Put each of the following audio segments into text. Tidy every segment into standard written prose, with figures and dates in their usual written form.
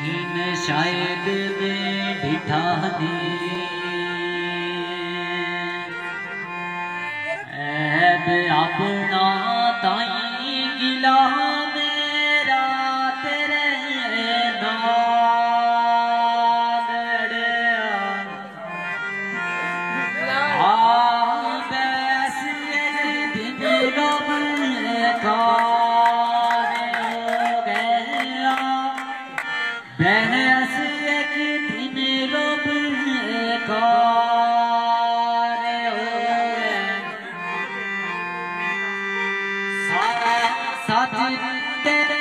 दीन शायद में डिठा दी ऐब अपना ताई गिला मेरा तेरे नाल बैस दिन रब बहस एक दिन रब सच तेरे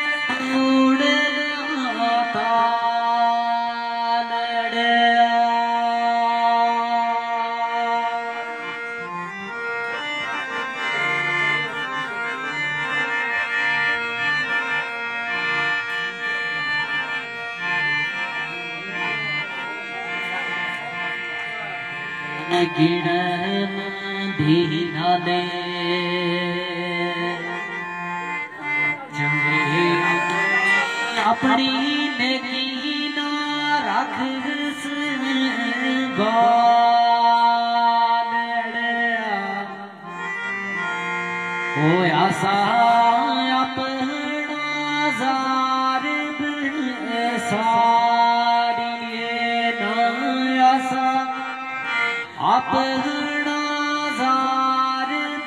गिण दीना दे अपनी नेकी ना रख होया सा अपना जार सारी नया सा अपना जार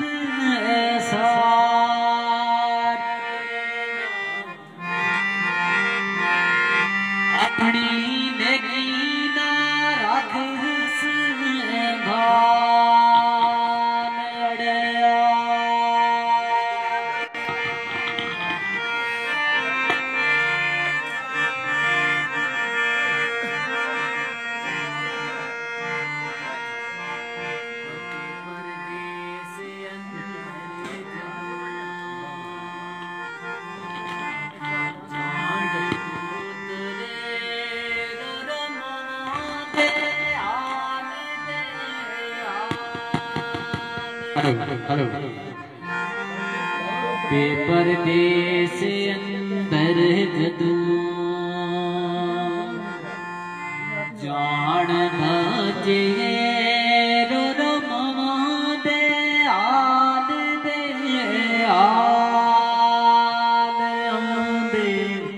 अपनी नेकी ना रख हेलो पेपर देश अंदर कदू जान भजे रो ममा दे आल दे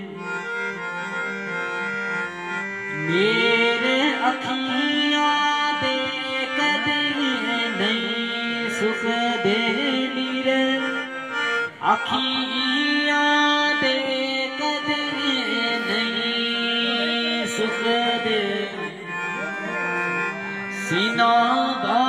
मेरे अखियां दे कदे नहीं सुख दे नीरे अखियां दे कदे नहीं सुख दे सीना